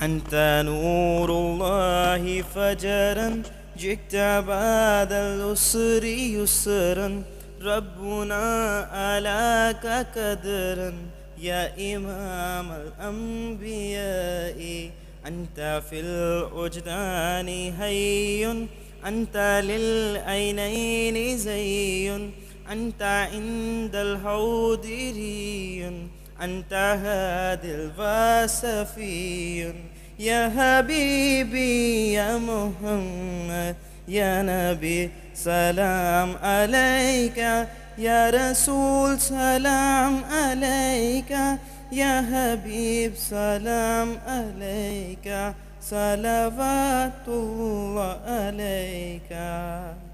أنت نور الله فجرا، جئت بعد العسر يسرا، ربنا ألاك قدرا يا إمام الأنبياء. أنت في الوجدان حي، أنت للعينين زي، أنت عند الحوض ري، أنت هادي الواسفي. يا حبيبي يا محمد يا نبي سلام عليك، يا رسول سلام عليك، يا حبيب سلام عليك، صلوات الله عليك.